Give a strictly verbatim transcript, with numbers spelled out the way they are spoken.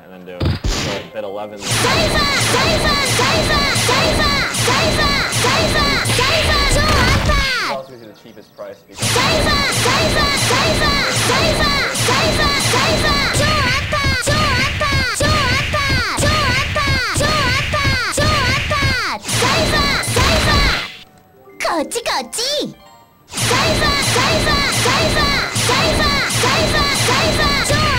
And then do so bid eleven. Saver! Saver! Saver! Saver! Saver! Saver! Saver!超安 It 牌 also gives you the cheapest price because Saver! Saver! Saver! Saver! Saver! Saver! 超安牌超安牌超安牌超安牌超安牌超安牌 Saver! Saver! こっちこっち Saver! Saver! Saver! Saver! Saver! Saver! 超